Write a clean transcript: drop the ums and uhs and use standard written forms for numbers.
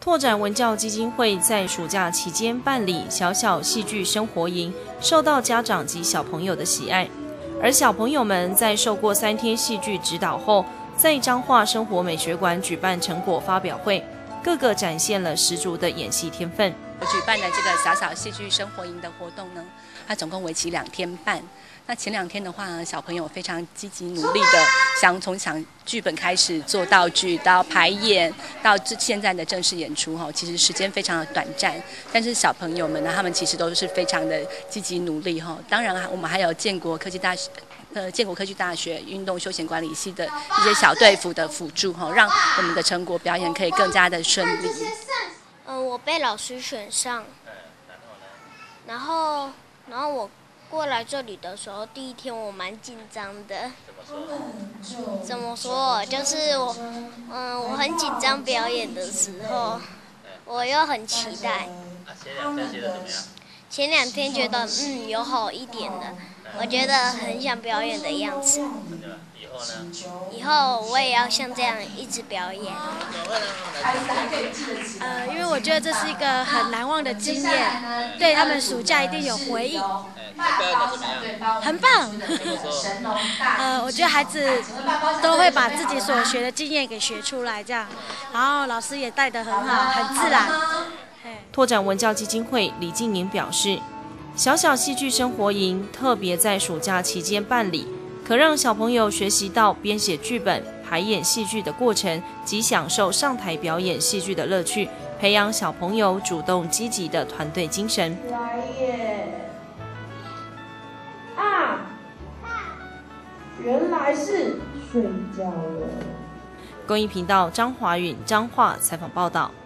拓展文教基金会在暑假期间办理小小戏剧生活营，受到家长及小朋友的喜爱。而小朋友们在受过3天戏剧指导后，在彰化生活美学馆举办成果发表会，个个展现了十足的演戏天分。 我举办的这个小小戏剧生活营的活动呢，它总共为期2天半。那前2天的话，小朋友非常积极努力的，从想剧本开始做道具，到排演，到现在的正式演出哈，其实时间非常的短暂。但是小朋友们呢，他们其实都是非常的积极努力哈。当然，我们还有建国科技大学运动休闲管理系的一些小队服的辅助哈，让我们的成果表演可以更加的顺利。 我被老师选上，然后我过来这里的时候，第1天我蛮紧张的。怎么说？就是我很紧张表演的时候，我又很期待。前2天觉得有好一点的，我觉得很想表演的样子。 以后呢？ 以后我也要像这样一直表演。 因为我觉得这是一个很难忘的经验，对他们暑假一定有回忆。 表演的怎么样？ 很棒。我觉得孩子都会把自己所学的经验给学出来，这样，然后老师也带得很好，很自然。 拓展文教基金会李静宁表示，小小戏剧生活营特别在暑假期间办理，可让小朋友学习到编写剧本、排演戏剧的过程及享受上台表演戏剧的乐趣，培养小朋友主动积极的团队精神。 来耶！啊！原来是睡觉了。 公益频道张华允彰化采访报道。